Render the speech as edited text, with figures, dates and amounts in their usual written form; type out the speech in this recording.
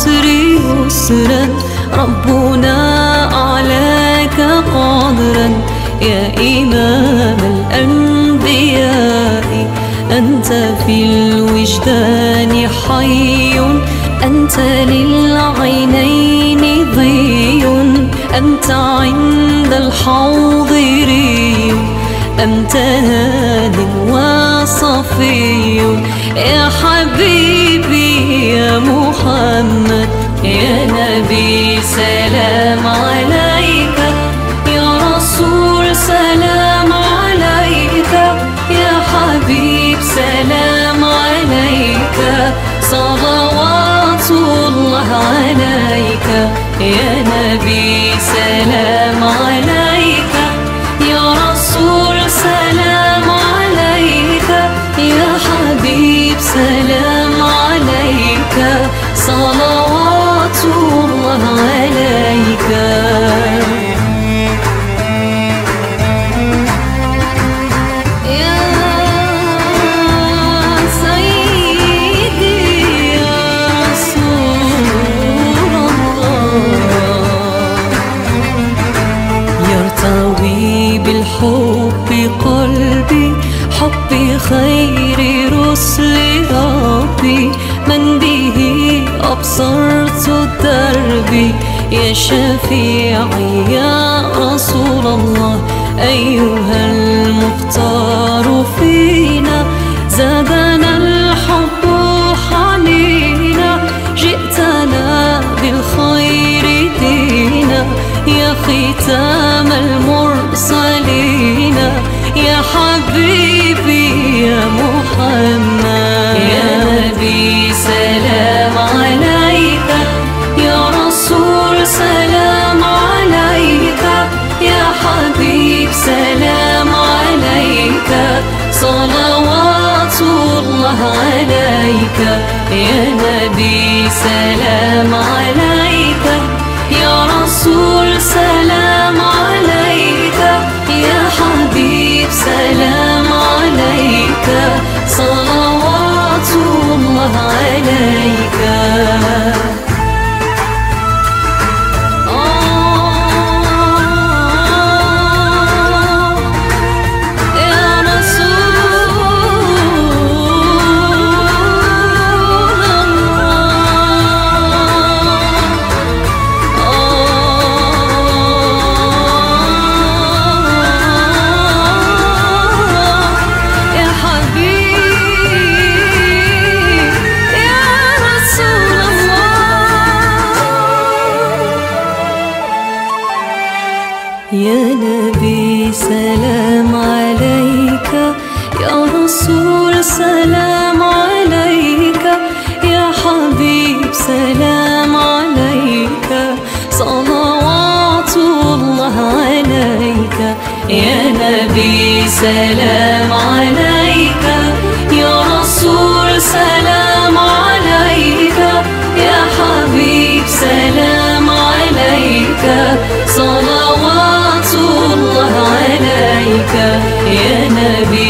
العسر يسرا، ربنا أعلاك قدرا يا إمام الأنبياء. أنت في الوجدان حي، أنت للعينين ضي، أنت عند الحاضري، أنت هاد وصفي يا حبيبي يا محمد يا نبي. سلام عليك يا رسول، سلام عليك يا حبيب، سلام عليك صلوات الله عليك يا نبي. سلام عليك يا رسول، سلام عليك يا حبيب، سلام عليك صلوات الله عليك. بالحب قلبي، حب خير رسل ربي، من به أبصرت الدرب يا شفيعي يا رسول الله. أيها المختار فينا زادنا الحب حنينا، جئتنا بالخير دينا يا ختام المرسلين يا حبيبي يا محمد يا نبي. سلام عليك يا رسول، سلام عليك يا حبيب، سلام عليك صلوات الله عليك يا نبي. سلام عليك يا رسول، سلام عليك يا حبيب، سلام عليك صلوات الله عليك. يا نبي سلام عليك يا رسول، سلام عليك يا حبيب، سلام عليك صلوات الله عليك يا نبي. سلام عليك يا رسول، سلام عليك يا حبيب، سلام عليك صلوات الله عليك يا نبي.